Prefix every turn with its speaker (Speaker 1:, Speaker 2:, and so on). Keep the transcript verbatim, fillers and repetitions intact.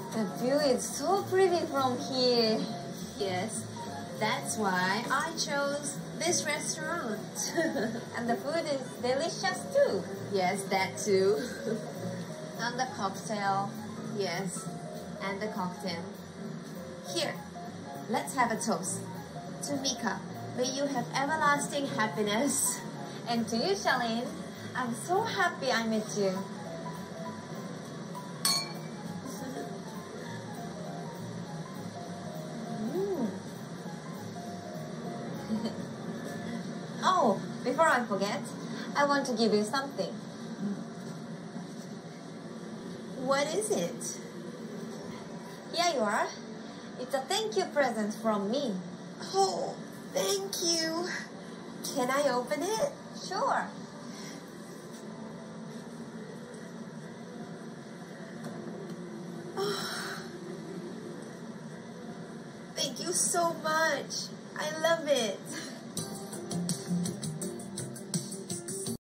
Speaker 1: The view is so pretty from here.
Speaker 2: Yes, that's why I chose this restaurant.
Speaker 1: And the food is delicious too.
Speaker 2: Yes, that too.
Speaker 1: And the cocktail.
Speaker 2: Yes, and the cocktail. Here, let's have a toast. To Mika, may you have everlasting happiness.
Speaker 1: And to you, Charlene, I'm so happy I met you. Mm. Oh, before I forget, I want to give you something.
Speaker 2: What is it?
Speaker 1: Here you are. It's a thank you present from me.
Speaker 2: Oh, thank you. Can I open it?
Speaker 1: Sure.
Speaker 2: Oh, thank you so much. I love it.